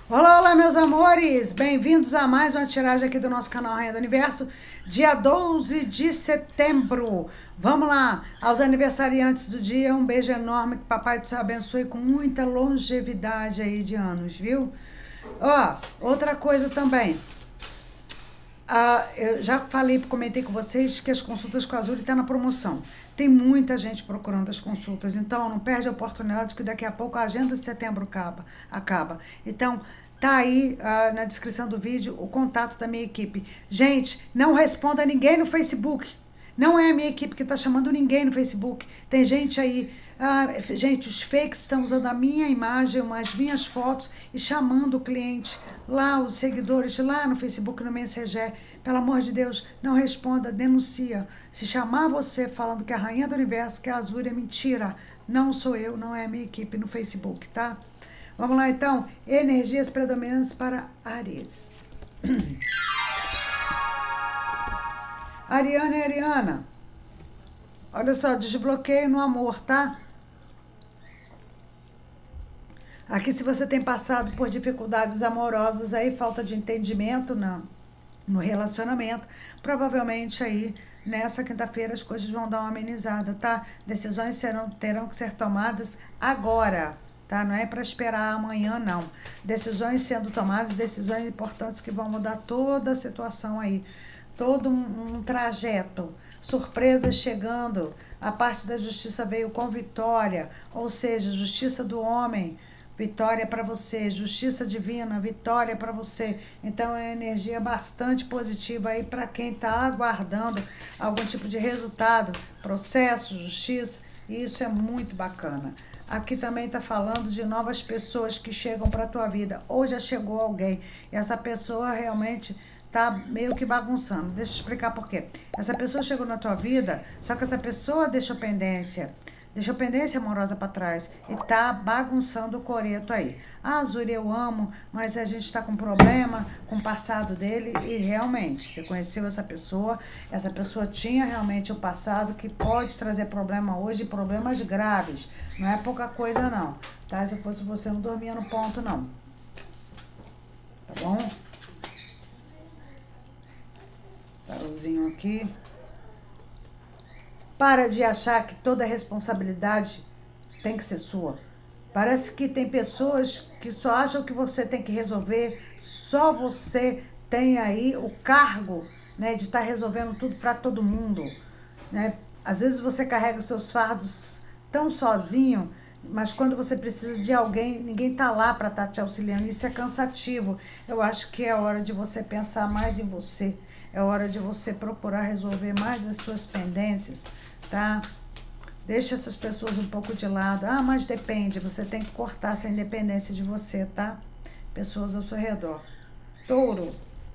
Olá, olá, meus amores! Bem-vindos a mais uma tiragem aqui do nosso canal Rainha do Universo, dia 12 de setembro. Vamos lá, aos aniversariantes do dia, um beijo enorme, que papai te abençoe com muita longevidade aí de anos, viu? Ó, outra coisa também, eu já falei, comentei com vocês que as consultas com a Azul estão na promoção. Tem muita gente procurando as consultas, então não perde a oportunidade que daqui a pouco a agenda de setembro acaba. Então, tá aí na descrição do vídeo o contato da minha equipe. Gente, não responda ninguém no Facebook. Não é a minha equipe que está chamando ninguém no Facebook. Tem gente aí... gente, os fakes estão usando a minha imagem, as minhas fotos e chamando o cliente lá, os seguidores lá no Facebook, no Messenger. Pelo amor de Deus, não responda, denuncia. Se chamar você falando que é a Rainha do Universo, que a Azul é mentira, não sou eu, não é a minha equipe no Facebook, tá? Vamos lá então, energias predominantes para Áries. Ariana e Ariana, olha só, desbloqueio no amor, tá? Aqui, se você tem passado por dificuldades amorosas aí, falta de entendimento no relacionamento, provavelmente aí, nessa quinta-feira, as coisas vão dar uma amenizada, tá? Decisões terão que ser tomadas agora, tá? Não é para esperar amanhã, não. Decisões sendo tomadas, decisões importantes que vão mudar toda a situação aí, todo um trajeto. Surpresas chegando, a parte da justiça veio com vitória, ou seja, justiça do homem, vitória para você, justiça divina, vitória para você. Então é energia bastante positiva aí para quem está aguardando algum tipo de resultado, processo, justiça, e isso é muito bacana. Aqui também está falando de novas pessoas que chegam para a tua vida, ou já chegou alguém, e essa pessoa realmente tá meio que bagunçando. Deixa eu explicar por quê. Essa pessoa chegou na tua vida, só que essa pessoa deixou pendência amorosa para trás e tá bagunçando o coreto aí. Ah, Azuri, eu amo, mas a gente tá com problema com o passado dele e realmente, você conheceu essa pessoa tinha realmente o passado que pode trazer problema hoje, problemas graves. Não é pouca coisa não, tá? Se fosse você, não dormia no ponto não. Tá bom? Tarôzinho aqui. Para de achar que toda a responsabilidade tem que ser sua. Parece que tem pessoas que só acham que você tem que resolver, só você tem aí o cargo, né, de estar resolvendo tudo para todo mundo, né? Às vezes você carrega os seus fardos tão sozinho, mas quando você precisa de alguém, ninguém tá lá para estar te auxiliando. Isso é cansativo. Eu acho que é hora de você pensar mais em você. É hora de você procurar resolver mais as suas pendências, tá? Deixa essas pessoas um pouco de lado. Ah, mas depende, você tem que cortar essa independência de você, tá? Pessoas ao seu redor. Touro.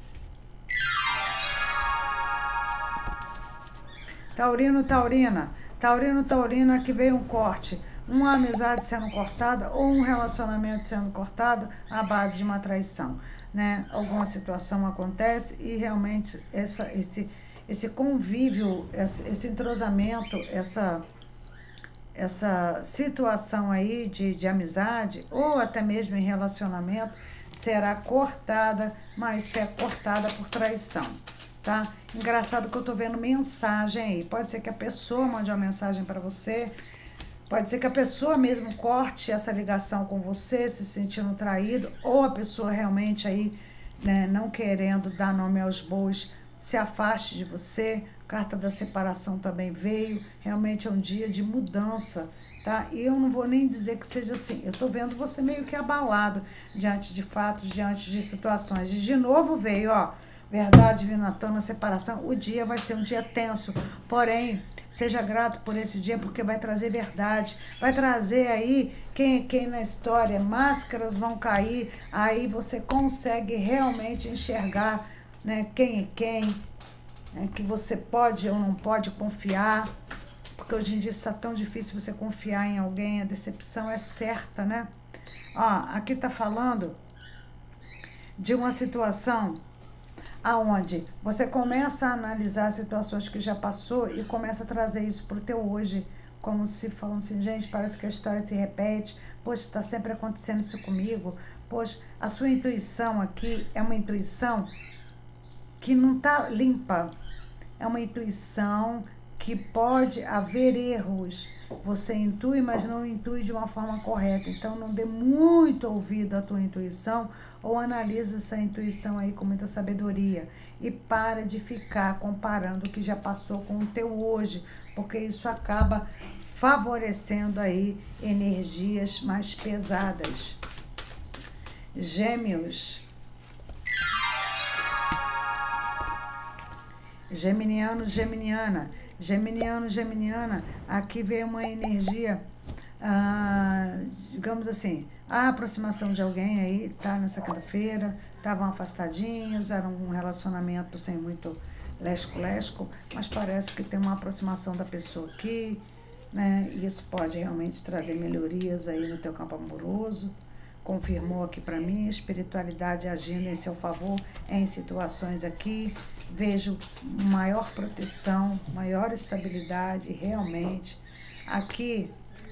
Taurino, Taurina. Taurino, Taurina, aqui veio um corte. Uma amizade sendo cortada ou um relacionamento sendo cortado à base de uma traição, né? Alguma situação acontece e realmente esse convívio, esse entrosamento, essa situação aí de amizade ou até mesmo em relacionamento será cortada, mas é cortada por traição, tá? Engraçado que eu tô vendo mensagem aí. Pode ser que a pessoa mande uma mensagem para você, pode ser que a pessoa mesmo corte essa ligação com você, se sentindo traído, ou a pessoa realmente aí, né, não querendo dar nome aos bois, se afaste de você. Carta da separação também veio. Realmente é um dia de mudança, tá? E eu não vou nem dizer que seja assim. Eu tô vendo você meio que abalado diante de fatos, diante de situações. E de novo veio, ó, verdade divina tona, separação. O dia vai ser um dia tenso, porém, seja grato por esse dia, porque vai trazer verdade, vai trazer aí quem na história, máscaras vão cair, aí você consegue realmente enxergar, né, quem é quem, né, que você pode ou não pode confiar, porque hoje em dia está tão difícil você confiar em alguém, a decepção é certa, né? Ó, aqui tá falando de uma situação aonde você começa a analisar situações que já passou e começa a trazer isso para o teu hoje como se falando assim, gente, parece que a história se repete, poxa, está sempre acontecendo isso comigo, poxa, a sua intuição aqui é uma intuição que não está limpa, é uma intuição que pode haver erros. Você intui, mas não intui de uma forma correta. Então, não dê muito ouvido à tua intuição ou analisa essa intuição aí com muita sabedoria. E para de ficar comparando o que já passou com o teu hoje, porque isso acaba favorecendo aí energias mais pesadas. Gêmeos. Geminiano, geminiana. Geminiano, geminiana, aqui veio uma energia, digamos assim, a aproximação de alguém aí, tá, nessa quinta-feira, estavam afastadinhos, era um relacionamento sem muito lesco-lesco, mas parece que tem uma aproximação da pessoa aqui, né, e isso pode realmente trazer melhorias aí no teu campo amoroso. Confirmou aqui para mim, espiritualidade agindo em seu favor em situações aqui. Vejo maior proteção, maior estabilidade, realmente. Aqui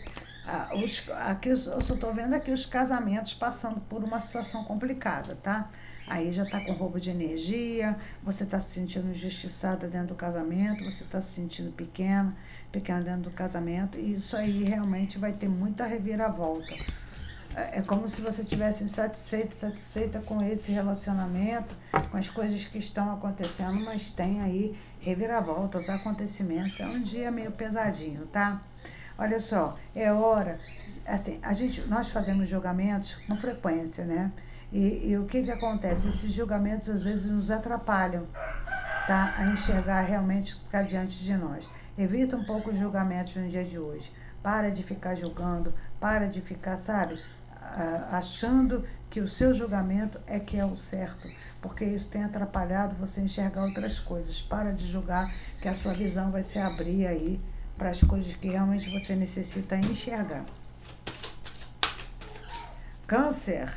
eu só estou vendo aqui os casamentos passando por uma situação complicada, tá? Aí já está com roubo de energia, você está se sentindo injustiçada dentro do casamento, você está se sentindo pequena dentro do casamento, e isso aí realmente vai ter muita reviravolta. É como se você estivesse satisfeita com esse relacionamento, com as coisas que estão acontecendo, mas tem aí reviravoltas, acontecimentos. É um dia meio pesadinho, tá? Olha só, é hora, assim, nós fazemos julgamentos com frequência, né? E o que acontece? Esses julgamentos às vezes nos atrapalham, tá? A enxergar realmente o que está diante de nós. Evita um pouco os julgamentos no dia de hoje. Para de ficar julgando, para de ficar, sabe, achando que o seu julgamento é que é o certo, porque isso tem atrapalhado você enxergar outras coisas. Para de julgar, que a sua visão vai se abrir aí para as coisas que realmente você necessita enxergar. Câncer.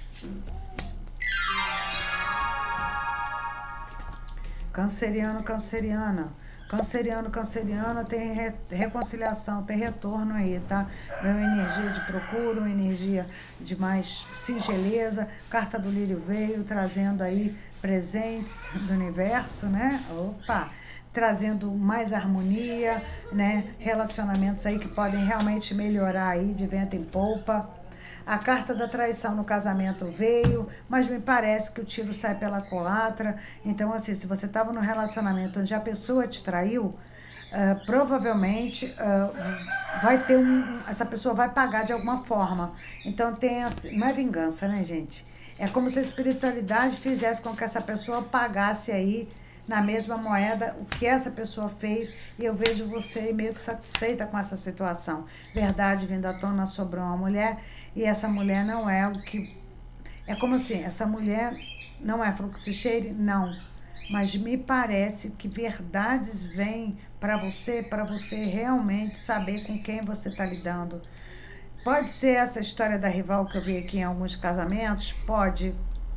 Canceriano, canceriana. Canceriano, canceriana, tem reconciliação, tem retorno aí, tá? Uma energia de procura, uma energia de mais singeleza. Carta do Lírio veio trazendo aí presentes do universo, né? Opa! Trazendo mais harmonia, né? Relacionamentos aí que podem realmente melhorar aí de vento em polpa. A carta da traição no casamento veio, mas me parece que o tiro sai pela culatra. Então, assim, se você estava num relacionamento onde a pessoa te traiu, provavelmente vai ter essa pessoa vai pagar de alguma forma. Então, não é vingança, né, gente? É como se a espiritualidade fizesse com que essa pessoa pagasse aí na mesma moeda o que essa pessoa fez, e eu vejo você meio que satisfeita com essa situação. Verdade vindo à tona, sobrou uma mulher, e essa mulher não é o que... É como assim, essa mulher não é fluxicheire? Não. Mas me parece que verdades vêm para você realmente saber com quem você está lidando. Pode ser essa história da rival que eu vi aqui em alguns casamentos? Pode.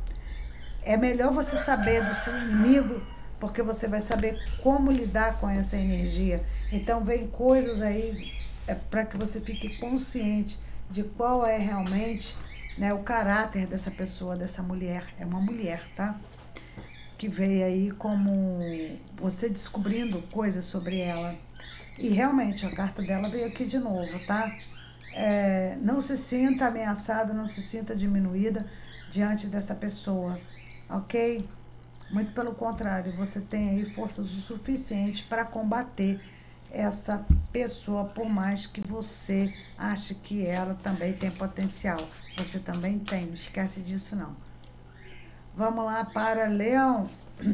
É melhor você saber do seu inimigo, porque você vai saber como lidar com essa energia. Então, vem coisas aí para que você fique consciente de qual é realmente, né, o caráter dessa pessoa, dessa mulher. É uma mulher, tá? Que veio aí como você descobrindo coisas sobre ela. E realmente, a carta dela veio aqui de novo, tá? Não se sinta ameaçada, não se sinta diminuída diante dessa pessoa, ok? Muito pelo contrário, você tem aí forças o suficiente para combater essa pessoa, por mais que você ache que ela também tem potencial. Você também tem, não esquece disso não. Vamos lá para Leão.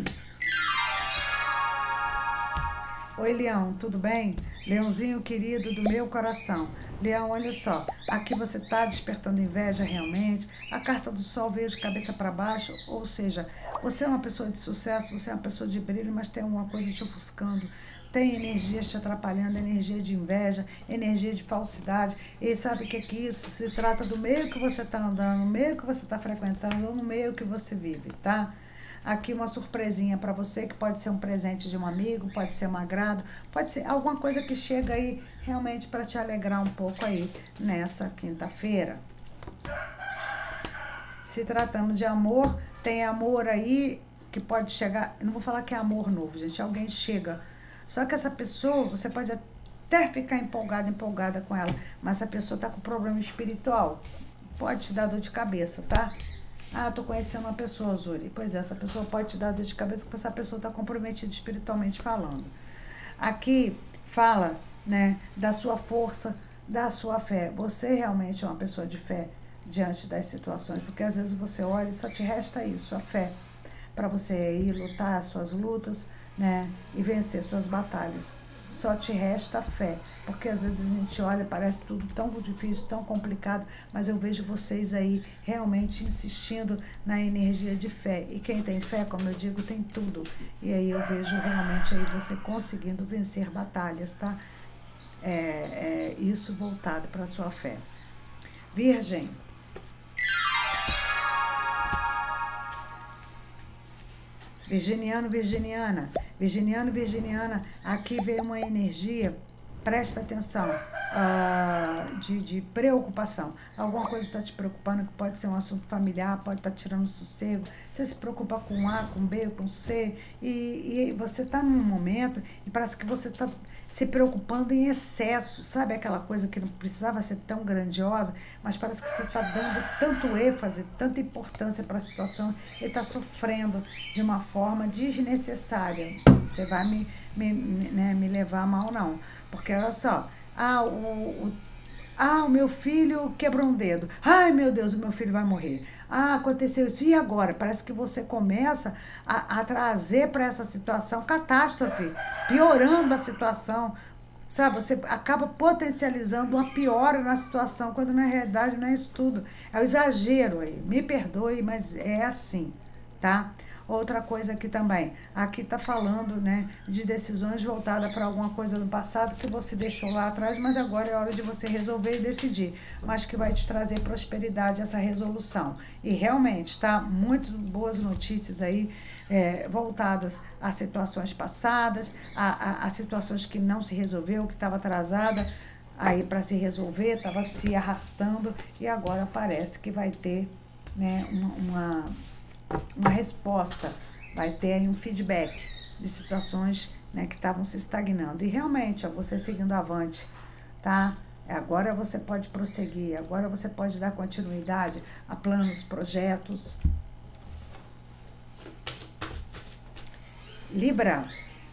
Oi, Leão, tudo bem? Leãozinho querido do meu coração. Leão, olha só, aqui você está despertando inveja realmente. A carta do Sol veio de cabeça para baixo, ou seja, você é uma pessoa de sucesso, você é uma pessoa de brilho, mas tem alguma coisa te ofuscando. Tem energia te atrapalhando, energia de inveja, energia de falsidade. E sabe o que é que isso? Se trata do meio que você está andando, no meio que você está frequentando, ou no meio que você vive, tá? aqui uma surpresinha para você, que pode ser um presente de um amigo, pode ser um agrado, pode ser alguma coisa que chega aí realmente para te alegrar um pouco aí nessa quinta-feira. Se tratando de amor, tem amor aí que pode chegar, não vou falar que é amor novo, gente, alguém chega. Só que essa pessoa, você pode até ficar empolgada com ela, mas essa pessoa tá com problema espiritual. Pode te dar dor de cabeça, tá? Ah, tô conhecendo uma pessoa, Zuri. Pois é, essa pessoa pode te dar dor de cabeça porque essa pessoa tá comprometida espiritualmente falando. Aqui fala, né, da sua força, da sua fé. Você realmente é uma pessoa de fé diante das situações, porque às vezes você olha e só te resta isso, a fé, para você ir lutar as suas lutas, né, e vencer suas batalhas. Só te resta a fé, porque às vezes a gente olha, parece tudo tão difícil, tão complicado, mas eu vejo vocês aí realmente insistindo na energia de fé. E quem tem fé, como eu digo, tem tudo. E aí eu vejo realmente aí você conseguindo vencer batalhas, tá? Isso voltado para a sua fé. Virgem. Virginiano, virginiana, aqui veio uma energia, presta atenção, de preocupação. Alguma coisa está te preocupando, que pode ser um assunto familiar, pode estar tirando sossego. Você se preocupa com A, com B, com C, e você está num momento e parece que você está se preocupando em excesso, sabe aquela coisa que não precisava ser tão grandiosa, mas parece que você está dando tanto ênfase, tanta importância para a situação e está sofrendo de uma forma desnecessária. Você vai me levar a mal, não. Porque olha só, o meu filho quebrou um dedo. Ai, meu Deus, o meu filho vai morrer. Ah, aconteceu isso. E agora? Parece que você começa a trazer para essa situação catástrofe, piorando a situação. Sabe, você acaba potencializando uma piora na situação, quando na realidade não é isso tudo. É o exagero aí. Me perdoe, mas é assim, tá? Outra coisa aqui também, aqui tá falando, né, de decisões voltadas para alguma coisa do passado que você deixou lá atrás, mas agora é hora de você resolver e decidir, mas que vai te trazer prosperidade essa resolução. E realmente, tá? Muito boas notícias aí, voltadas a situações passadas, a situações que não se resolveu, que estava atrasada aí para se resolver, estava se arrastando e agora parece que vai ter, né, uma resposta, vai ter aí um feedback de situações, né, que estavam se estagnando. E realmente, ó, você seguindo avante, tá? Agora você pode prosseguir, agora você pode dar continuidade a planos, projetos. Libra.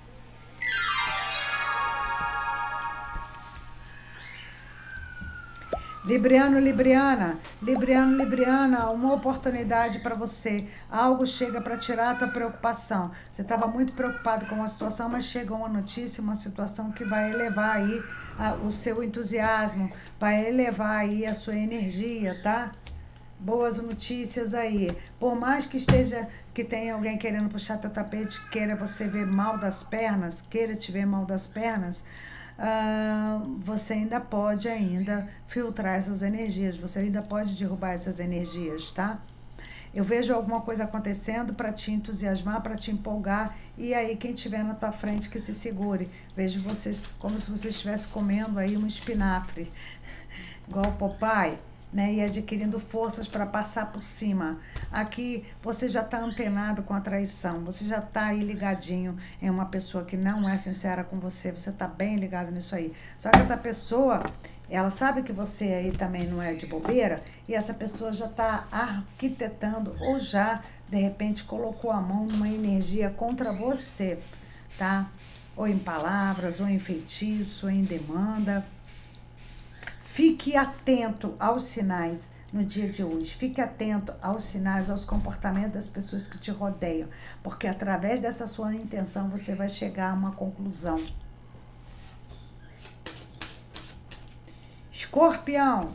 Libriano, Libriana, uma oportunidade para você. Algo chega para tirar a tua preocupação. Você estava muito preocupado com a situação, mas chega uma notícia, uma situação que vai elevar aí o seu entusiasmo, vai elevar aí a sua energia, tá? Boas notícias aí. Por mais que tenha alguém querendo puxar teu tapete, queira você ver mal das pernas, queira te ver mal das pernas, você ainda pode filtrar essas energias, você ainda pode derrubar essas energias, tá? Eu vejo alguma coisa acontecendo para te entusiasmar, para te empolgar, e aí quem estiver na tua frente que se segure. Vejo vocês como se você estivesse comendo aí um espinafre, igual o Popeye, né, e adquirindo forças para passar por cima. Aqui você já está antenado com a traição, você já está aí ligadinho em uma pessoa que não é sincera com você, você está bem ligado nisso aí. Só que essa pessoa, ela sabe que você aí também não é de bobeira, e essa pessoa já está arquitetando ou já, de repente, colocou a mão numa energia contra você, tá? Ou em palavras, ou em feitiço, ou em demanda. Fique atento aos sinais no dia de hoje. Fique atento aos sinais, aos comportamentos das pessoas que te rodeiam, porque através dessa sua intenção você vai chegar a uma conclusão. Escorpião.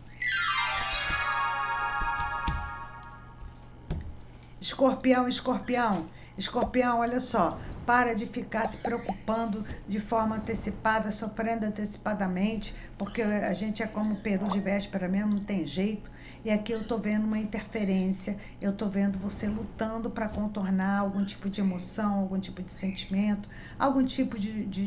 Escorpião, olha só. Para de ficar se preocupando de forma antecipada, sofrendo antecipadamente, porque a gente é como peru de véspera mesmo, não tem jeito. E aqui eu tô vendo uma interferência, eu tô vendo você lutando para contornar algum tipo de emoção, algum tipo de sentimento, algum tipo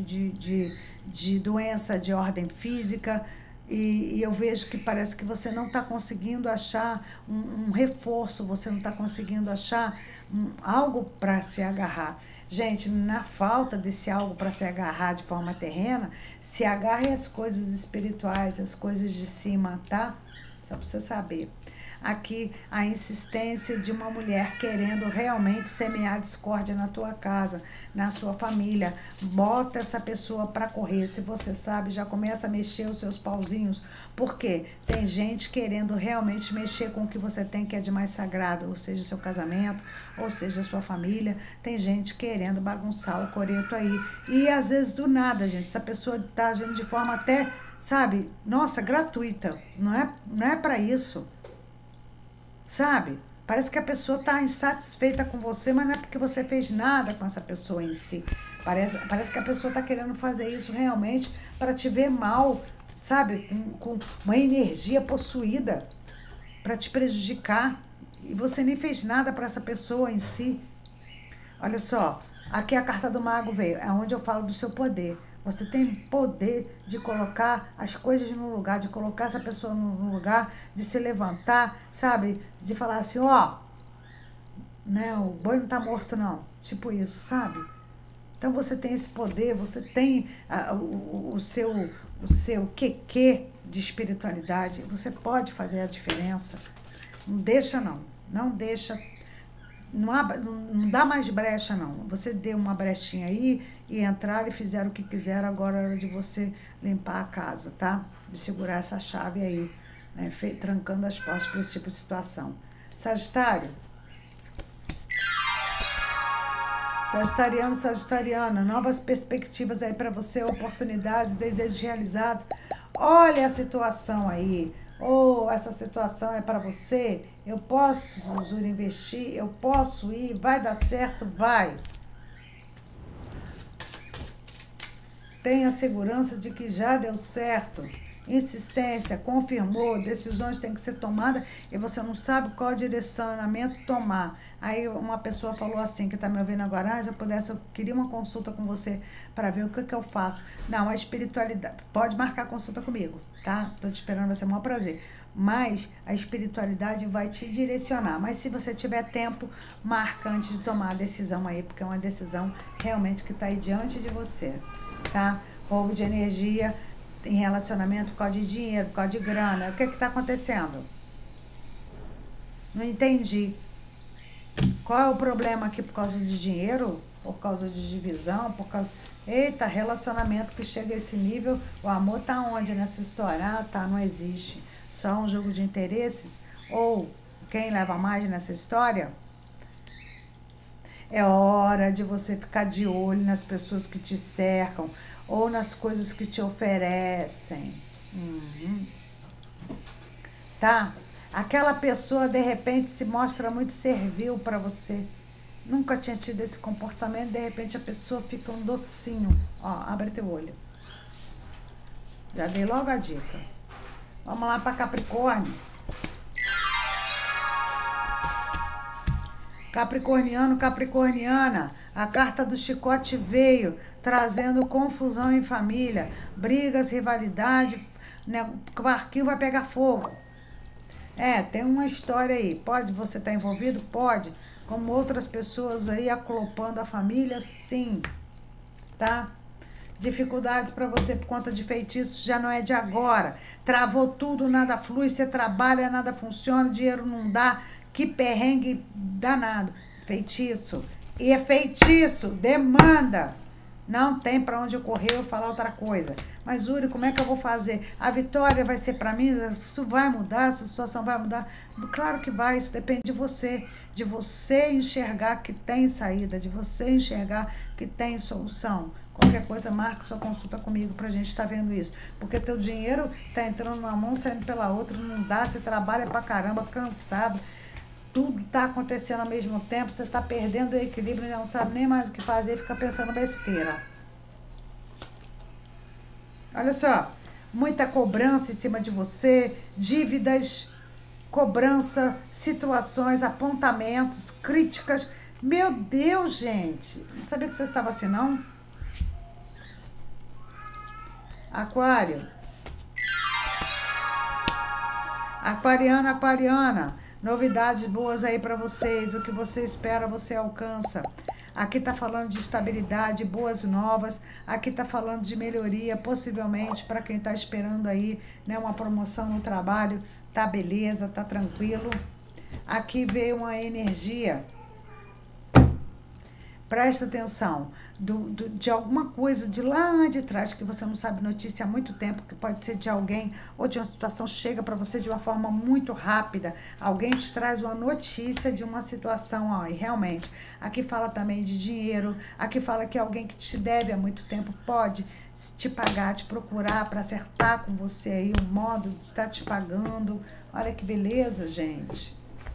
de doença de ordem física. E eu vejo que parece que você não está conseguindo achar um reforço, você não está conseguindo achar algo para se agarrar. Gente, na falta desse algo para se agarrar de forma terrena, se agarre às coisas espirituais, às coisas de cima, tá? Só para você saber. Aqui a insistência de uma mulher querendo realmente semear discórdia na tua casa, na sua família. Bota essa pessoa para correr. Se você sabe, já começa a mexer os seus pauzinhos. Por quê? Tem gente querendo realmente mexer com o que você tem, que é de mais sagrado, ou seja, seu casamento, ou seja, sua família. Tem gente querendo bagunçar o coreto aí. E às vezes do nada, gente, essa pessoa tá agindo de forma até, sabe, nossa, gratuita. Não é para isso. Sabe? Parece que a pessoa está insatisfeita com você, mas não é porque você fez nada com essa pessoa em si. Parece que a pessoa está querendo fazer isso realmente para te ver mal, sabe? Com uma energia possuída para te prejudicar. E você nem fez nada para essa pessoa em si. Olha só, aqui a carta do mago veio, é onde eu falo do seu poder. Você tem poder de colocar as coisas no lugar, de colocar essa pessoa no lugar, de se levantar, sabe? De falar assim, ó, né, o boi não tá morto não. Tipo isso, sabe? Então você tem esse poder, você tem o seu quequê de espiritualidade. Você pode fazer a diferença. Não deixa não, não deixa. Não dá mais brecha, não. Você deu uma brechinha aí e entraram e fizeram o que quiseram. Agora é hora de você limpar a casa, tá? De segurar essa chave aí, né? Trancando as portas para esse tipo de situação. Sagitário. Sagitariano, Sagitariana, novas perspectivas aí para você, oportunidades, desejos realizados. Olha a situação aí. Ou essa situação é para você, eu posso, Zuri, investir, eu posso ir, vai dar certo, vai. Tenha segurança de que já deu certo. Insistência, confirmou, decisões têm que ser tomadas e você não sabe qual direcionamento tomar. Aí uma pessoa falou assim, que está me ouvindo agora, se eu pudesse, eu queria uma consulta com você para ver o que eu faço. Não, a espiritualidade, pode marcar consulta comigo, tá? Tô te esperando, vai ser o maior prazer. Mas a espiritualidade vai te direcionar. Mas se você tiver tempo, marca antes de tomar a decisão aí, porque é uma decisão realmente que está aí diante de você, tá? Roubo de energia em relacionamento por causa de dinheiro, por causa de grana. O que está acontecendo? Não entendi. Qual é o problema aqui por causa de dinheiro? Por causa de divisão? Por causa... Eita, relacionamento que chega a esse nível. O amor tá onde nessa história? Ah, tá, não existe. Só um jogo de interesses? Ou quem leva mais nessa história? É hora de você ficar de olho nas pessoas que te cercam ou nas coisas que te oferecem. Tá? Aquela pessoa, de repente, se mostra muito servil para você. Nunca tinha tido esse comportamento, de repente a pessoa fica um docinho. Ó, abre teu olho. Já dei logo a dica. Vamos lá para Capricórnio. Capricorniano, Capricorniana, a carta do chicote veio, trazendo confusão em família, brigas, rivalidade, né? O barquinho vai pegar fogo. Tem uma história aí. Pode você estar envolvido? Pode. Como outras pessoas aí aclopando a família? Sim. Tá? Dificuldades para você por conta de feitiços já não é de agora. Travou tudo, nada flui, você trabalha, nada funciona, dinheiro não dá. Que perrengue danado. Feitiço. E é feitiço. Demanda. Não tem para onde eu correr ou falar outra coisa. Mas, Uri, como é que eu vou fazer? A vitória vai ser para mim? Isso vai mudar? Essa situação vai mudar? Claro que vai. Isso depende de você. De você enxergar que tem saída. De você enxergar que tem solução. Qualquer coisa, marca sua consulta comigo pra gente estar vendo isso. Porque teu dinheiro tá entrando numa mão, saindo pela outra. Não dá. Você trabalha pra caramba, cansado. Tudo está acontecendo ao mesmo tempo, você está perdendo o equilíbrio, não sabe nem mais o que fazer, fica pensando besteira. Olha só, muita cobrança em cima de você, dívidas, cobrança, situações, apontamentos, críticas. Meu Deus, gente, não sabia que você estava assim, não? Aquário. Aquariana, aquariana, novidades boas aí para vocês, o que você espera, você alcança. Aqui tá falando de estabilidade, boas novas, aqui tá falando de melhoria, possivelmente para quem tá esperando aí, né, uma promoção no trabalho, tá beleza, tá tranquilo. Aqui veio uma energia, presta atenção, de alguma coisa de lá de trás que você não sabe notícia há muito tempo, que pode ser de alguém ou de uma situação, chega para você de uma forma muito rápida. Alguém te traz uma notícia de uma situação, ó, e realmente, aqui fala também de dinheiro, aqui fala que alguém que te deve há muito tempo pode te pagar, te procurar para acertar com você aí o modo de estar te pagando. Olha que beleza, gente.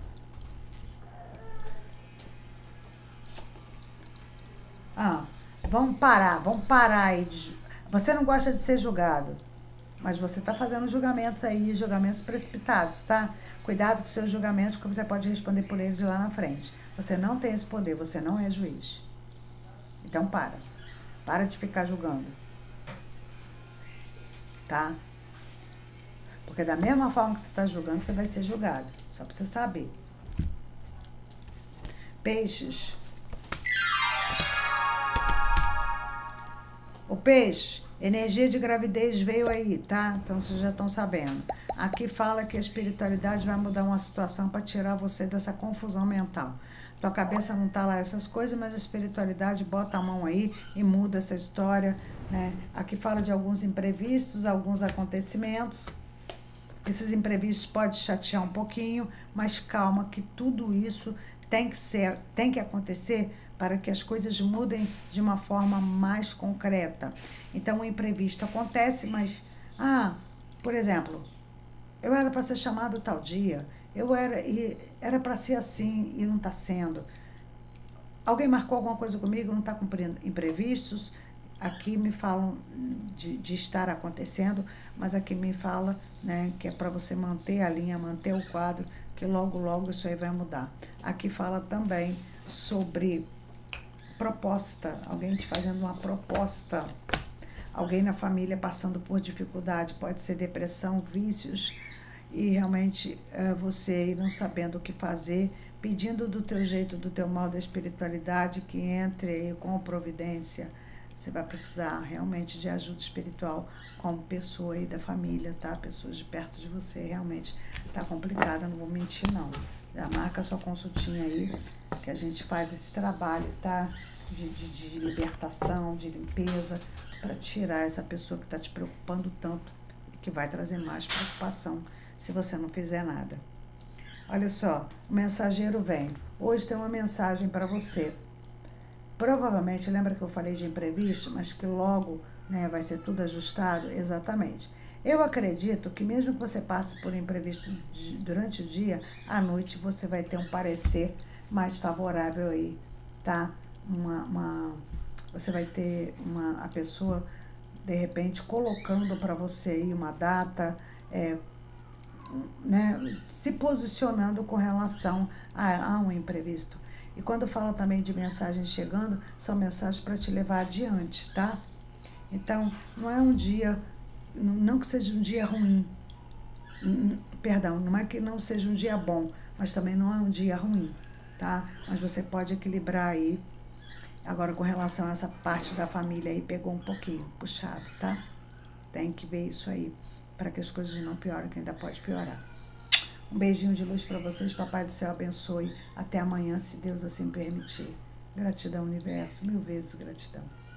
Vamos parar aí. Você não gosta de ser julgado, mas você está fazendo julgamentos aí, julgamentos precipitados, tá? Cuidado com seus julgamentos, porque você pode responder por eles lá na frente. Você não tem esse poder, você não é juiz. Então para de ficar julgando, tá? Porque da mesma forma que você está julgando, você vai ser julgado, só para você saber. Peixes. O peixe, energia de gravidez veio aí, tá? Então vocês já estão sabendo. Aqui fala que a espiritualidade vai mudar uma situação para tirar você dessa confusão mental. Tua cabeça não tá lá essas coisas, mas a espiritualidade bota a mão aí e muda essa história, né? Aqui fala de alguns imprevistos, alguns acontecimentos. Esses imprevistos podem chatear um pouquinho, mas calma que tudo isso tem que acontecer para que as coisas mudem de uma forma mais concreta. Então, o imprevisto acontece, mas, por exemplo, eu era para ser chamado tal dia, era para ser assim e não está sendo. Alguém marcou alguma coisa comigo, não está cumprindo imprevistos. Aqui me falam de estar acontecendo, mas aqui me fala, né, que é para você manter a linha, manter o quadro, que logo, logo isso aí vai mudar. Aqui fala também sobre proposta, alguém te fazendo uma proposta, alguém na família passando por dificuldade, pode ser depressão, vícios, e realmente você não sabendo o que fazer, pedindo do teu jeito, do teu mal da espiritualidade, que entre com providência. Você vai precisar realmente de ajuda espiritual como pessoa aí da família, tá? Pessoas de perto de você, realmente tá complicada, não vou mentir não. Já marca a sua consultinha aí, que a gente faz esse trabalho, tá? De libertação, de limpeza, para tirar essa pessoa que está te preocupando tanto e que vai trazer mais preocupação se você não fizer nada. Olha só, o mensageiro vem. Hoje tem uma mensagem para você. Provavelmente, lembra que eu falei de imprevisto, mas que logo, né, vai ser tudo ajustado? Exatamente. Eu acredito que mesmo que você passe por imprevisto durante o dia, à noite você vai ter um parecer mais favorável aí, tá? Você vai ter a pessoa, de repente, colocando para você aí uma data, né, se posicionando com relação a um imprevisto. E quando fala também de mensagens chegando, são mensagens para te levar adiante, tá? Então, não é um dia, não que seja um dia ruim, perdão, não é que não seja um dia bom, mas também não é um dia ruim, tá? Mas você pode equilibrar aí. Agora, com relação a essa parte da família aí, pegou um pouquinho puxado, tá? Tem que ver isso aí, para que as coisas não piorem, que ainda pode piorar. Um beijinho de luz para vocês, Papai do Céu abençoe. Até amanhã, se Deus assim permitir. Gratidão, universo, 1000 vezes gratidão.